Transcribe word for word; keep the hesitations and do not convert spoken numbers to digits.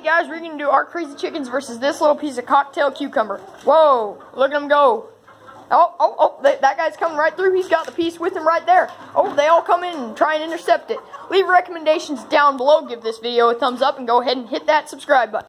Alrighty guys, we're gonna do our crazy chickens versus this little piece of cocktail cucumber. Whoa, look at them go. Oh, oh, oh, that, that guy's coming right through. He's got the piece with him right there. Oh, they all come in and try and intercept it. Leave recommendations down below. Give this video a thumbs up and go ahead and hit that subscribe button.